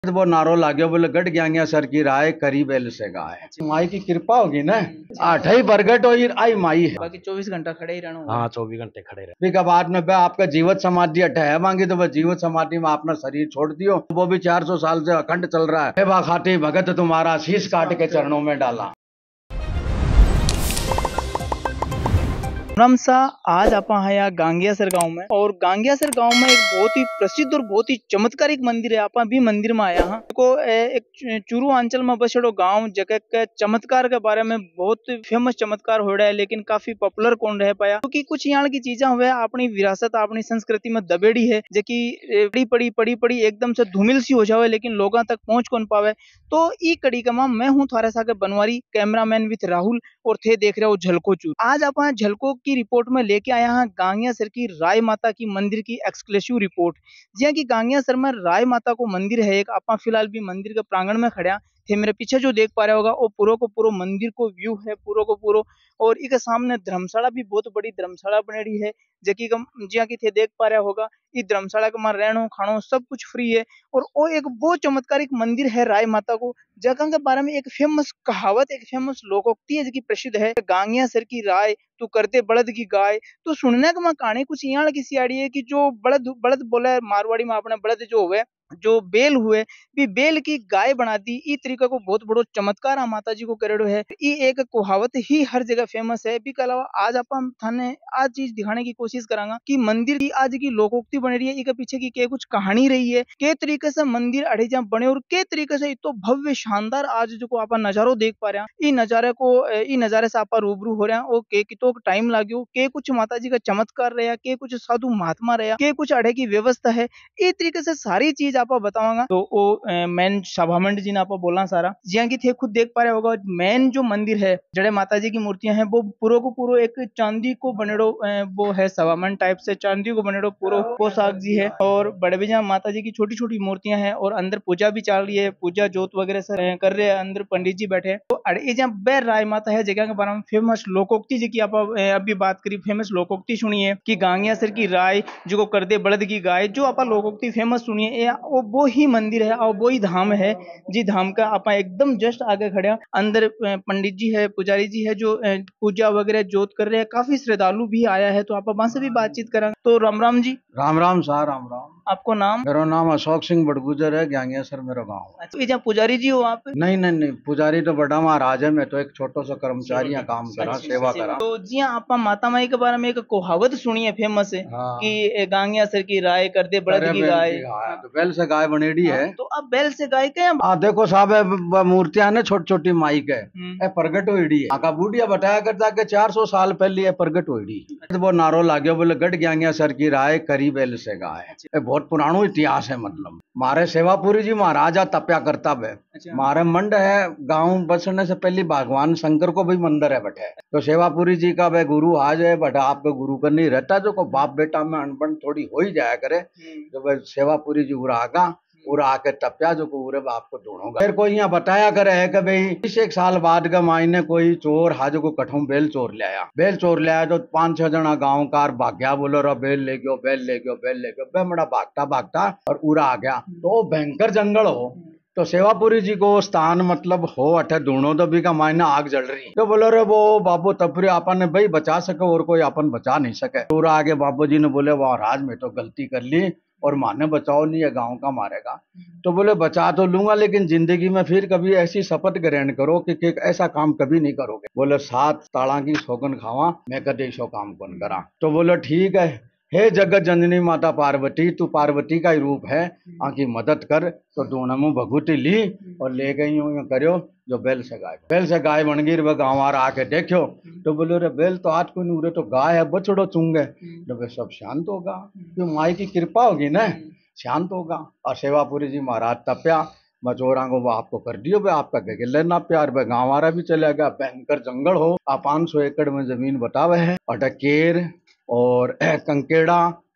वो नारो लाग्यो बोले गढ़ गया सर की राय करी बेल से गाय। माई की कृपा होगी ना, आठ ही प्रगट हो आई माई है। बाकी 24 घंटा खड़े ही रहना होगा। हाँ 24 घंटे खड़े रहे। फिर बाद में आपका जीवित समाधि अठा मांगी तो वह जीवित समाधि में अपना शरीर छोड़ दियो, वो भी 400 साल से अखंड चल रहा है। बा खाती भगत तुम्हारा शीश काट के चरणों में डाला। सा आज आप आया गांगियासर गांव में, और गांगियासर गांव में एक बहुत ही प्रसिद्ध और बहुत ही चमत्कारिक मंदिर है। आप भी मंदिर में आया हाँ को एक चूरू अंचल में बसेड़ो गांव जगह के चमत्कार के बारे में बहुत फेमस चमत्कार हो रहा है, लेकिन काफी पॉपुलर कौन रह पाया क्योंकि कुछ यहाँ की चीजें हुए अपनी विरासत अपनी संस्कृति में दबेड़ी है जो की पड़ी पड़ी एकदम से धूमिल सी हो जावे, लेकिन लोगों तक पहुंच कौन पावे। तो ई कड़ी का मैं हूँ थारे सागे बनवारी कैमरामैन विथ राहुल, और थे देख रहे हो झलको चूर। आज आप झलको की रिपोर्ट में लेके आया हाँ गांगियासर की राय माता की मंदिर की एक्सक्लूसिव रिपोर्ट। जी की गांगियासर में राय माता को मंदिर है एक, आप फिलहाल भी मंदिर के प्रांगण में खड़ा थे। मेरे पीछे जो देख पा रहे होगा वो पूरा को पूरा मंदिर को व्यू है पूरा को पूरा, और इसके सामने धर्मशाला भी बहुत बड़ी धर्मशाला बनेड़ी है जकी जिया की थे देख पा रहा होगा। इस धर्मशाला के मार रहनो खानो सब कुछ फ्री है, और वो एक बहुत चमत्कारिक मंदिर है राय माता को। जगह के बारे में एक फेमस कहावत एक फेमस लोकोक्ति है जो प्रसिद्ध है, गांगियासर की राय तू करते बड़द की गाय। तो सुनने का मैं कहानी कुछ यहाँ की सियाड़ी है कि जो बड़द बड़द बोले मारवाड़ी में अपने बड़द जो हुए जो बेल हुए भी बेल की गाय बना दी। ई तरीका को बहुत बड़ो चमत्कार आ माता जी को करेड़ो है। ई एक कहावत ही हर जगह फेमस है। भी अलावा आज अपन थाने आज चीज दिखाने की कोशिश करांगा कि मंदिर की आज की लोकोक्ति बन रही है, इसके पीछे की के कुछ कहानी रही है, के तरीके से मंदिर अड़े जहाँ बने और के तरीके से इतो भव्य शानदार आज जो आप नजारो देख पा रहे हैं। ई नजारे से आप रूबरू हो रहे हैं। और के कितो टाइम लागो के कुछ माता जी का चमत्कार रहा, के कुछ साधु महात्मा रहा, के कुछ अड़े की व्यवस्था है। इस तरीके से सारी चीज आप बताऊंगा। तो वो मेन सभामंड जी ने आप बोला सारा जिया की थे खुद देख पा रहे होगा। मेन जो मंदिर है जड़े माता जी की मूर्तियां हैं वो पूरा को पूरा एक चांदी को बनेड़ो वो है सभामंड टाइप से चांदी को बनेड़ो पूरा पोशाक जी है, और बड़े भी जहाँ माता जी की छोटी छोटी मूर्तियां हैं, और अंदर पूजा भी चल रही है, पूजा जोत वगैरह से कर रहे हैं, अंदर पंडित जी बैठे हैं। तो अड़े जहाँ बैर राय माता है जगह के बारे में फेमस लोकोक्ति जी की आप अभी बात करी, फेमस लोकोक्ति सुनिए कि गांगियासर की राय जो कर दे बड़द की गाय, जो आप लोकोक्ति फेमस सुनिए वो ही मंदिर है और वो ही धाम है। जी धाम का आप एकदम जस्ट आगे खड़े अंदर पंडित जी है पुजारी जी है जो पूजा वगैरह जोत कर रहे हैं। काफी श्रद्धालु भी आया है, तो आप वहां से भी बातचीत करेंगे। तो राम राम जी। राम राम सा राम राम। आपको नाम? मेरा नाम अशोक सिंह बड़गुजर है, गांगियासर मेरा गाँव। अच्छा, ये जहाँ पुजारी जी हो आप? नहीं नहीं नहीं, पुजारी तो बड़ा महाराज है, मैं तो एक छोटा सा कर्मचारी काम करा सेवा करा। तो जी आप माता माई के बारे में एक कहावत सुनी है फेमस है कि गांगियासर की राय कर दे बड़द की गाय। तो बैल से गाय बनेड़ी है। तो अब बैल से गाय के देखो साहब मूर्तियां ना छोटी छोटी माई के प्रगट हुई है। आका बूढ़िया बताया करता कि 400 साल पहले ये प्रगट हुई। वो नारो लाग्यो बोले गढ़ गांगियासर की राय करी बैल से गाय। बहुत पुरानो इतिहास है। मतलब मारे सेवापुरी जी महाराजा तपया करता है। मारे मंड है गांव बसने से पहले भगवान शंकर को भी मंदिर है बैठे। तो सेवापुरी जी का वह गुरु आज है बट आपका गुरु का नहीं रहता, जो को बाप बेटा में अनबन थोड़ी हो ही जाया करे। जो वह सेवापुरी जी उरागा उरा आके तपया जो को उरे बाप को ढूंढोगा। फिर कोई यहाँ बताया करे है कि भाई 1 साल बाद का मायने कोई चोर हाजो को कठों बेल चोर ले आया। बेल चोर ले आया तो 5-6 जना गाँव कार भाग गया, बोलो रो बेल ले गयो बेल ले गयो बेल ले गयो। बेमड़ा भागता भागता और उरा आ गया। तो भयंकर जंगल हो, तो सेवापुरी जी को स्थान मतलब हो अठे ढूंढो तो भी का मायने आग जल रही। तो बोलो रे वो बाबू तपरी आपन ने भाई बचा सके और कोई अपन बचा नहीं सके। पूरा आगे बाबू जी ने बोले वाह राज में तो गलती कर ली और माने बचाओ नहीं है गांव का मारेगा। तो बोले बचा तो लूंगा लेकिन जिंदगी में फिर कभी ऐसी शपथ ग्रहण करो कि ऐसा काम कभी नहीं करोगे। बोले 7 ताड़ा की सौगन खावा मैं कदे सो काम कौन करा। तो बोले ठीक है, हे जगत जननी माता पार्वती तू पार्वती का ही रूप है, आकी मदद कर। तो दोनों में भगुती ली और ले गई यूं करो जो बैल से गाय बन गई। वह गाँव आ आके देखो तो बोले रे बैल तो आज कोई नहीं, तो गाय है बछड़ो चूंगे। तो वे सब शांत होगा, क्यों माई की कृपा होगी ना, शांत होगा। और सेवापुरी जी महाराज तपया मचोरा को वो आपको कर दियो भाई आपका गगे लेना प्यार। भाई गाँव वाला भी चले गया। भयंकर जंगल हो, 500 एकड़ में जमीन बतावे है। अटकेर और कंकेड़ा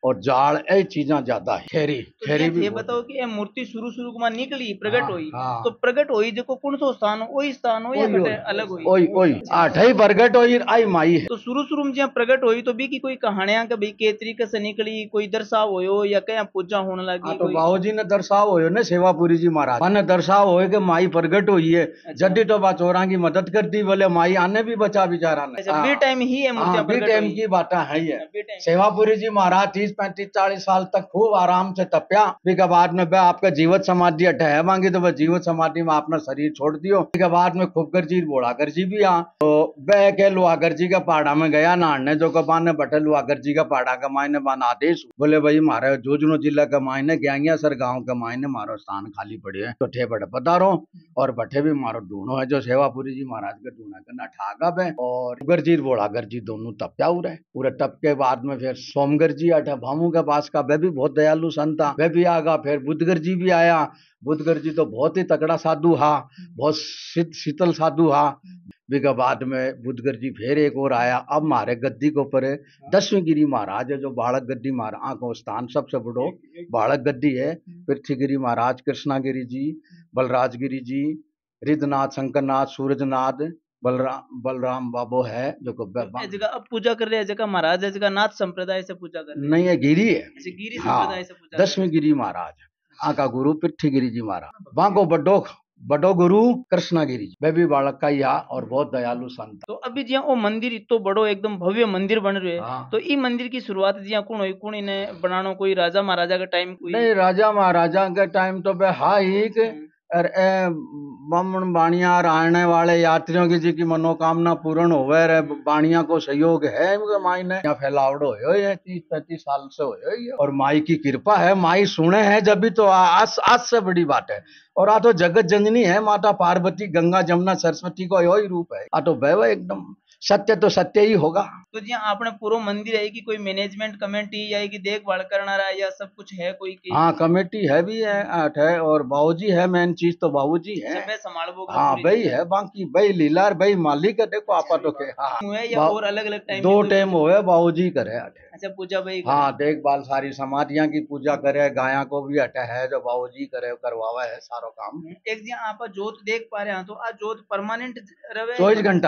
और जाड़ ये चीजा ज्यादा है। खेरी तो खेरी भी ये बहुत बताओ कि ये मूर्ति शुरू शुरू में निकली प्रगट हाँ, हुई, हाँ। तो प्रगट हुई देखो कौन सो स्थान हो, वही स्थान हो या ओई कटे ओई अलग हुई? ओई ओई आठ ही प्रगट हुई आई माई है। तो शुरू शुरू में जहाँ प्रगट हुई तो भी की कोई कहानियां के भाई के तरीके से निकली, कोई दर्शाव होयो या क्या पूजा होने लगी? तो कोई बाबूजी ने दर्शाव हो ने सेवापुरी जी महाराज ने दर्शाव हो कि माई प्रगट हुई है। जड्डी तो बा चोरा की मदद कर दी बोले माई आने भी बचा बेचारा ने। अच्छा, बी टाइम ही है मूर्तियां बी प्रगट टाइम हुई? की बात है ये। B time. सेवापुरी जी महाराज 30-35-40 साल तक खूब आराम से तप्या। फिर के बाद में वह आपका जीवित समाधि अठ है मांगी तो वह जीवित समाधि में अपना शरीर छोड़ दियो। फिर के बाद में खुबकर जी बोड़ाकर जी भी आ तो वह के लुहागर जी का पहाड़ा में गया नाड़ने जो कबान ने बटे लुहागर जी का पहाड़ा का मायने बन आदेश बोले भाई मारे जोजनो जिला का मायने गैंगियासर गांव के मायने मारो स्थान खाली पड़े है तो ठे बड़े पधारो और बठे भी मारो ढूंढो है जो सेवापुरी जी महाराज के ढूंढा करना ठागा पे और गर्जी बोड़ागर जी दोनों तपया उरे पूरे तप के बाद में फिर सोमगर जी अठा भामू के पास का वह भी बहुत दयालु संत था वह भी आगा। फिर बुद्धगर जी भी आया। बुद्धगर जी तो बहुत ही तगड़ा साधु हा, बहुत शीतल साधु हा। के बाद में बुद्धगर जी फिर एक और आया। अब मारे गद्दी के ऊपर 10वीं गिरी महाराज है जो बालक गद्दी महाराज को स्थान सबसे बड़ो बालक गद्दी है। पृथ्वीगिरी महाराज, कृष्णागिरी जी, बलराजगिरी जी, रिद्धनाथ, शंकरनाथ, सूरजनाथ, बलराम बाबू है जो जगह अब पूजा कर रहे हैं, जगह महाराज है, जगह नाथ संप्रदाय से पूजा कर रहे हैं? नहीं है गिरी है। गिरी हाँ, संप्रदाय से पूजा 10वीं गिरी महाराज आका गुरु पृथ्वीगिरी जी महाराज वहां को बडो गुरु कृष्णागिरी वह भी बालक का ही हा और बहुत दयालु संत। तो अभी जिया वो मंदिर इतो बड़ो एकदम भव्य मंदिर बन रहे है। हाँ। तो ई मंदिर की शुरुआत जिया कौन हुई, कौन इन्हें बनानो, कोई राजा महाराजा के टाइम कोई? नहीं राजा महाराजा के टाइम तो वह हा ही बामण बाणिया रहने वाले यात्रियों की जी की मनोकामना पूर्ण होवे रे बाणिया को सहयोग है इनके मायने यहाँ फैलावड़ो हो 30-35 साल से हो और माई की कृपा है। माई सुने हैं जब भी तो आज से बड़ी बात है। और आ तो जगत जननी है माता पार्वती, गंगा जमुना सरस्वती को यही रूप है। आ तो वह एकदम सत्य तो सत्य ही होगा। तो जी आपने पूरा मंदिर है कि कोई मैनेजमेंट कमेटी या कि देखभाल करना रहा या सब कुछ है कोई की? हाँ कमेटी है भी है और बाबूजी है। मेन चीज तो बाबूजी है। हाँ भाई है बाकी भाई लीलार भाई मालिक है। देखो आपा तो के हाँ या और अलग अलग टाइम 2 टाइम हुए बाबूजी करे। अच्छा पूजा भाई? हाँ देखभाल सारी समाधियां की पूजा करे, गाया को भी अटे है जो बाबूजी करे करवावा है सारो काम। एक जी आप जोत देख पा रहे हैं तो आ जोत परमानेंट रहे? 24 घंटा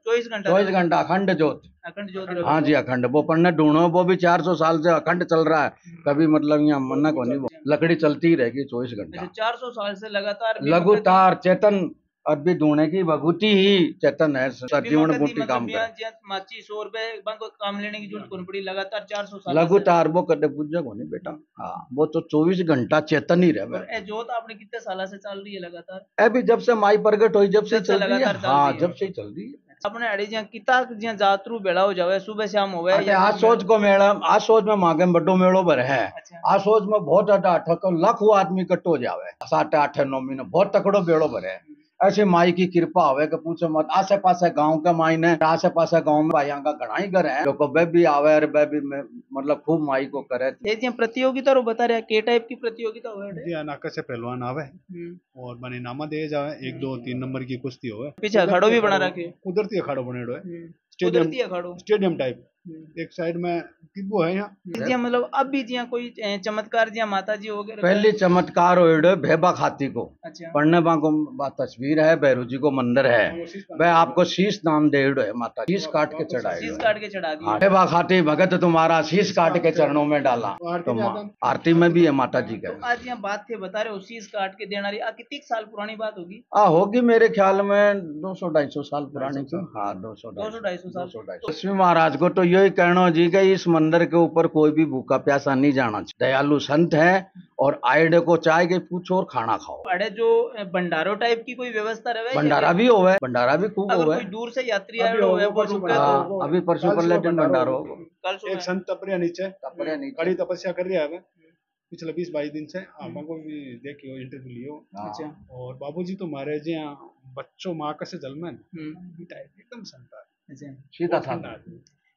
24 घंटा अखंड जोत। अखंड जोत? हाँ जी अखंड। वो पढ़ने ढूंढो वो भी 400 साल से अखंड चल रहा है। कभी मतलब यहाँ मन्ना को नहीं लकड़ी चलती ही रहेगी 24 घंटा। 400 साल से लगातार लगातार चेतन अभी ढूंढने की भगवती ही चेतन है। जीवन बूटी काम करे माची 100 रुपए काम लेने की जरूरत कौन पड़ी लगातार 400 साल लगातार वो कदे पूजा को नहीं बेटा। हाँ वो तो 24 घंटा चेतन ही रहे। जोत आपने कितने साल से चल रही है लगातार? अभी जब से माई प्रगट हुई जब से चल रही है। हाँ जब से चल रही है। अपने अड़ी जिया किता जिया जातरू बेड़ा हो जावे सुबह शाम होवे या आज सोच को मेला आज सोच में मागे में बड़ो मेड़ो भर है। आज सोच में बहुत लाखों आदमी कट्टो जावे 7-8-9 महीने बहुत तकड़ो बेड़ो भर है। ऐसे माई की कृपा होवे कि पूछो मत। आसे पासे गांव का माई ने आसे पासे गांव में भाइयों का घना ही घर है जो को वे भी आवे और वे भी मतलब खूब माई को करे। ये प्रतियोगिता रो बता रहे के टाइप की प्रतियोगिता होवे? जी अनाका से पहलवान आवे और बने नामा दे जावे 1 2 3 नंबर की कुश्ती होवे। पीछे अखाड़ो भी बना रखे? कुदरती अखाड़ो बनेड़ो है। स्टेडियम टाइप एक साइड में तिब्बो है यहाँ। मतलब अब भी जिया कोई चमत्कार जिया माता जी हो गए? पहले चमत्कार हो भेबा खाती को पढ़ने को तस्वीर है। भैरू जी को मंदिर है। वह आपको शीश दान दे है माता शीश काट के चढ़ाए। शीश काट के चढ़ा दिया। भेबा खाती भगत तुम्हारा शीश काट के चरणों में डाला। तो आरती में भी है माता जी का। आज यहाँ बात थे बता रहे हो शीश काट के देना रही कितनी साल पुरानी बात होगी? होगी मेरे ख्याल में 200-250 साल पुरानी। हाँ 200-250 साल। लक्ष्मी महाराज को तो यही कहना जी कि इस मंदिर के ऊपर कोई भी भूखा प्यासा नहीं जाना चाहिए। दयालु संत है और आयडे को चाय के पूछो और खाना खाओ। अरे जो भंडारो टाइप की कोई व्यवस्था रहे? भंडारा भी होवे। भंडारा भी खूब होवे। कोई दूर से यात्री आए वो रुके तो अभी परसों पर्यटन भंडारो एक संत तपरिया नीचे कड़ी तपस्या कर रहा है पिछले 20-22 दिन से। आपको भी देखियो इंटरव्यू लियो। और बाबूजी तो मारे जी बच्चों माँ का से जल में एकदम संत है। सीधा था।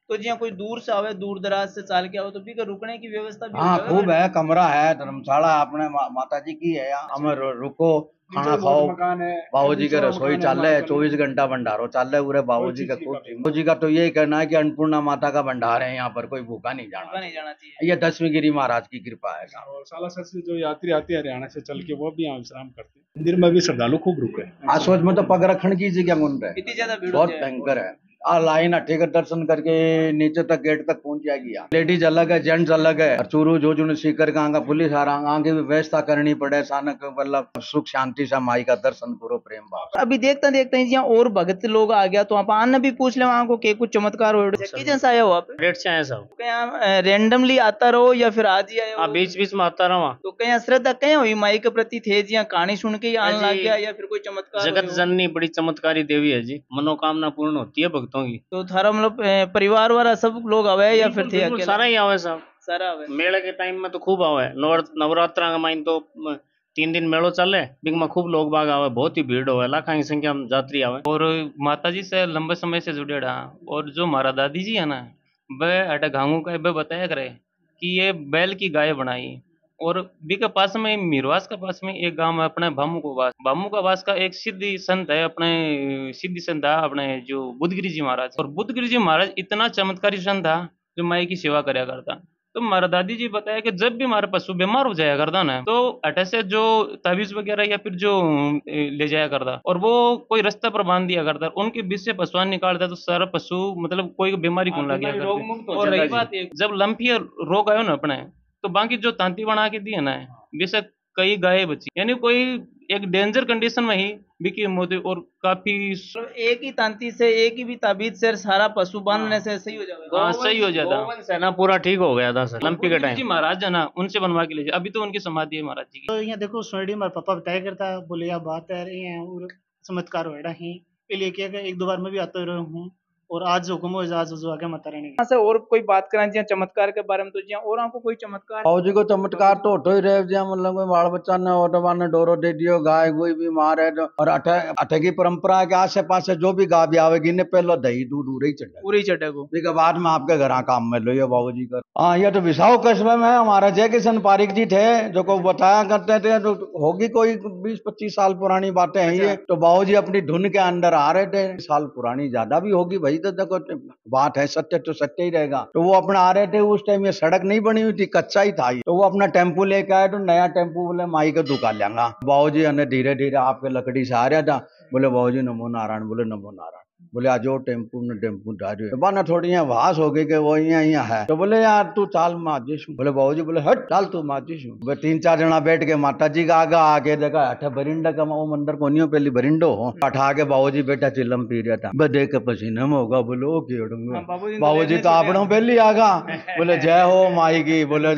तो जी कोई दूर से आवे, दूर दराज से चाल के आओ तो भी का रुकने की व्यवस्था भी हाँ हो खूब है, कमरा है, धर्मशाला अपने माता जी की है यहाँ। हमें रुको, खाना खाओ, मकान है, बाबूजी के ऊंचा रसोई मकान है चाल हमारे है, को। 24 घंटा भंडारो चाल है पूरे बाबूजी का। चीज़ खूब का बाबूजी का तो यही कहना है कि अन्नपूर्णा माता का भंडार है यहाँ पर, कोई भूखा नहीं भूखा नहीं जाना जाना चाहिए। चाहिए। ये 10वीं गिरी महाराज की कृपा है साहब। और सालासर से जो यात्री आते हैं हरियाणा से चल के, वो भी यहाँ विश्राम करते हैं। मंदिर में भी श्रद्धालु खूब रुके हैं। आज सोच में तो पग रखने की जगह मुन रहे, इतनी ज्यादा भीड़ बहुत होती है। भयंकर है। लाइन हटे का दर्शन करके नीचे तक गेट तक पहुंच जाएगी। यहाँ लेडीज अलग है, जेंट्स अलग है। और चूरू जो जो सीकर का आगे पुलिस आगे भी व्यवस्था करनी पड़े, सानक मतलब सुख शांति से माई का दर्शन करो प्रेम भाव। अभी देखते देखते हैं और भगत लोग आ गया तो आप आने भी पूछ ले वहाँ को के कुछ चमत्कार हो जैसा आया हो आप रेट से आए सब कहीं रेंडमली आता रहो या फिर आज ही आया हो? बीच बीच में आता रहा। तो कहीं श्रद्धा कहीं हुई माई के प्रति थे जी, कहानी सुन के ही आने लग गया या फिर कोई चमत्कार? जगत जननी बड़ी चमत्कारी देवी है जी, मनोकामना पूर्ण होती है भक्तों की। तो थारा मतलब परिवार वाला सब लोग आवे या फिर थे अकेले? सारा ही आवे साहब, सारा आवे। मेले के टाइम में तो खूब आवे, नवरात्रा का माइन तो 3 दिन मेलो चले, बिग में खूब लोग बाग आवे, बहुत ही भीड़ होवे, लाखों की संख्या में यात्री आवे। और माता जी से लंबे समय से जुड़े रहा। और जो हमारा दादी जी है ना, वह अटक घांगू का वह बताया करे कि ये बैल की गाय बनाई। और बी के पास में मीरवास के पास में एक गांव है अपने भामुकावास का एक सिद्धि संत है, अपने सिद्धि संत है अपने जो बुद्धगिरी जी महाराज। और बुद्धगिरी जी महाराज इतना चमत्कारी संत था जो माई की सेवा कराया करता। तो हमारा दादी जी बताया कि जब भी हमारे पशु बीमार हो जाया करता ना, तो अटे से जो ताबीज वगैरह या फिर जो ले जाया करता और वो कोई रास्ते पर बांध दिया करता, उनके बीच से पशुआन निकालता तो सारा पशु मतलब कोई बीमारी कौन लग गया करती। और रही बात जब लंपी रोग आयो ना अपने, तो बाकी जो तांती बना के दी है ना, बेशक कई गाय बची, यानी कोई एक डेंजर कंडीशन में ही बिकी मोती। और काफी एक ही तांती से, एक ही भी ताबीज से सारा पशु बांधने से सही हो जाएगा। हाँ सही हो जाता है ना, पूरा ठीक हो गया था सर लंपी के जी टाइम। महाराज है ना, उनसे बनवा के ले जाए, अभी तो उनकी समाधि है महाराज जी की। तो यहाँ देखो सोनडी मार पापा बताया करता, बोले या बात है रही है और चमत्कार हो रहा है इसलिए क्या एक दो बार मैं भी आता रहा हूँ और आज हुक्म हो आज जो आगे माता रानी यहाँ से और कोई बात करें जी चमत्कार के बारे में, तो जी और आपको कोई चमत्कार? बाबूजी को चमत्कार तो होतो ही रहे जी, मतलब कोई बाल बच्चा ने ऑटोबा ने डोरो दे दियो, गाय कोई बीमार है तो। और अठे की परंपरा है कि आसे पास जो भी गाय भी आवेगी ने पहले दही दूध उरे ही चढ़े, पूरी चटेगो के बाद में आपके घर काम में लो ये बाबूजी कर। हाँ ये तो विसाव कस्बे में हमारा जय किशन पारिक जी थे जो को बताया करते थे, तो होगी कोई 20-25 साल पुरानी बातें हैं ये। तो बाबूजी अपनी धुन के अंदर आ रहे थे, साल पुरानी ज्यादा भी होगी भाई, तो देखो बात है, सत्य तो सत्य ही रहेगा। तो वो अपना आ रहे थे, उस टाइम ये सड़क नहीं बनी हुई थी, कच्चा ही था। तो वो अपना टेम्पू लेके आए, तो नया टेम्पू बोले माई का दुका लेंगा। बाबूजी ने धीरे धीरे आपके लकड़ी से आ रहा था, बोले बाबूजी नमो नारायण, बोले नमो नारायण, बोले आज टेम्पू डारियो तो बाना थोड़ी यहाँ वास हो गई कि वो यहाँ है। तो बोले यार तू चाल माजिश, बोले बाबूजी बोले हट चाल तू माजिश। 3-4 जना बैठ के माता जी का आगा आके देखा अठा बरिंडा का वो मंदिर को नहीं पहली बरिंडो हो, अठा के बाबूजी बेटा चिल्लम पी रहा था, बे देख के पसीने में होगा, बोले ओ क्यों बाबूजी तो आपनों पहली आगा, बोले जय हो माई की, बोले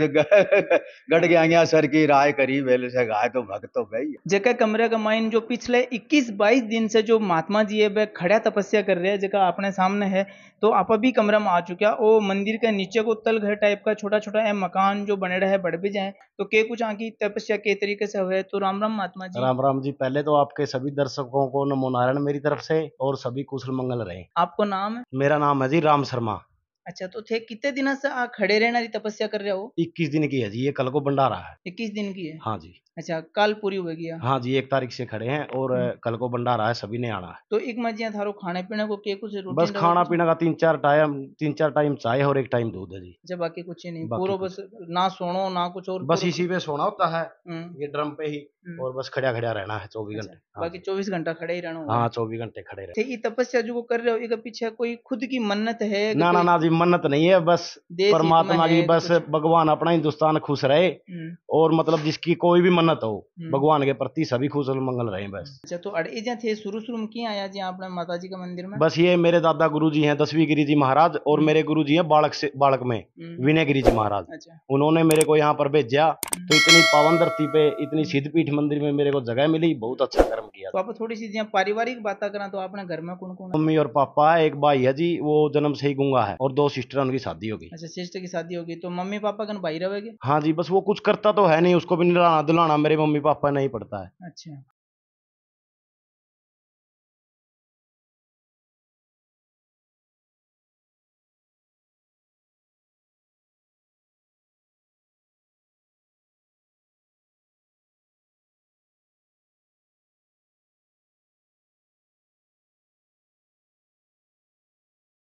गढ़ गया सर की राय करी वेल से गाय तो भक्त तो गई। जगह कमरे का माइन जो पिछले 21-22 दिन से जो महात्मा जी है वह खड़ा तपस्या कर रहे हैं, जगह अपने सामने है। तो आप अभी कमरा में आ चुका, वो मंदिर के नीचे को तल घर टाइप का छोटा छोटा मकान जो बने रहे बढ़ भी जाए, तो के कुछ आगे तपस्या के तरीके से हुए। तो राम राम महात्मा जी। राम राम जी। पहले तो आपके सभी दर्शकों को नमो नारायण मेरी तरफ से, और सभी कुशल मंगल रहे। आपको नाम है? मेरा नाम है जी राम शर्मा। अच्छा, तो थे कितने दिन से खड़े रहना की तपस्या कर रहे हो? 21 दिन की है जी, ये कल को भंडारा है। 21 दिन की है? हाँ जी। अच्छा, कल पूरी हो गई? हाँ जी, 1 तारीख से खड़े हैं और कल को भंडारा है, सभी ने आना है। तो एक मजिया थारो खाने पीने को के कुछ रूटीन? बस खाना पीना का 3-4 टाइम चाय और 1 टाइम दूध है जी। जब बाकी कुछ ही नहीं, पूरा बस ना सोनो ना कुछ और, बस इसी पे सोना होता है, ये ड्रम पे ही, और बस खड़ा रहना है 24 घंटे। बाकी 24 घंटा खड़े ही रहना। हाँ 24 घंटे खड़े रहना। ये तपस्या जो कर रहे हो इसके पीछे कोई खुद की मन्नत है? ना ना ना जी, मन्नत नहीं है, बस परमात्मा की, बस भगवान अपना हिंदुस्तान खुश रहे, और मतलब जिसकी कोई भी मन्नत हो भगवान के प्रति सभी खुश और मंगल रहे बस। अच्छा, तो अड़े थे शुरू में क्यों आया जी अपने माता जी का मंदिर में? बस ये मेरे दादा गुरु जी हैं 10वीं गिरी जी महाराज, और मेरे गुरु जी हैं बालक में विनय गिरी जी महाराज। अच्छा। उन्होंने मेरे को यहाँ पर भेजा, तो इतनी पावन धरती पे इतनी सिद्धपीठ मंदिर में मेरे को जगह मिली, बहुत अच्छा कर्म किया। तो आप थोड़ी सी पारिवारिक बात करें तो आपने घर में कौन कौन? मम्मी और पापा, एक भाई है जी वो जन्म से ही गूंगा है, और 2 सिस्टर, उनकी शादी होगी। अच्छा, सिस्टर की शादी होगी, तो मम्मी पापा का भाई रहेंगे? हाँ जी, बस वो कुछ करता तो है नहीं, उसको भी नहलाना धुलाना मेरे मम्मी पापा नहीं पड़ता है। अच्छा।